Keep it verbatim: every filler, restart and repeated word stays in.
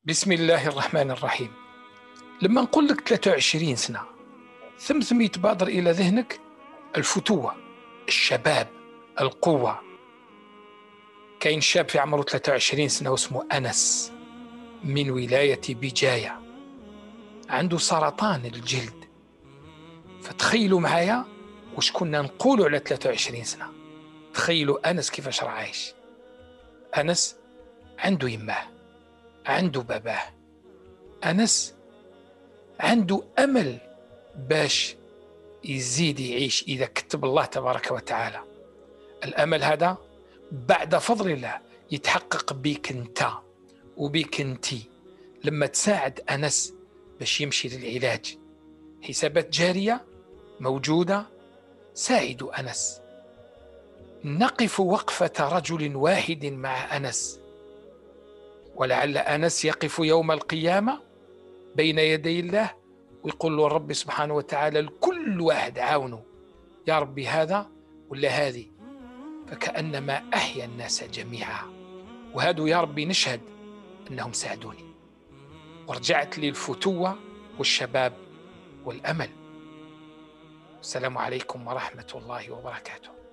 بسم الله الرحمن الرحيم. لما نقول لك ثلاثة وعشرين سنة ثم ثم يتبادر إلى ذهنك الفتوة، الشباب، القوة. كاين شاب في عمره ثلاثة وعشرين سنة واسمه أنس من ولاية بجاية، عنده سرطان الجلد. فتخيلوا معايا واش كنا نقولوا على ثلاثة وعشرين سنة. تخيلوا أنس كيفاش راه عايش. أنس عنده يماه، عنده باباه. أنس عنده أمل باش يزيد يعيش إذا كتب الله تبارك وتعالى. الأمل هذا بعد فضل الله يتحقق بيك انت وبيك انتي لما تساعد أنس باش يمشي للعلاج. حسابات جارية موجودة. ساعدوا أنس. نقف وقفة رجل واحد مع أنس، ولعل أنس يقف يوم القيامة بين يدي الله ويقول له رب سبحانه وتعالى لكل واحد عاونه يا ربي هذا ولا هذه، فكأنما أحيا الناس جميعا. وهادو يا ربي نشهد أنهم ساعدوني ورجعت لي الفتوة والشباب والأمل. السلام عليكم ورحمة الله وبركاته.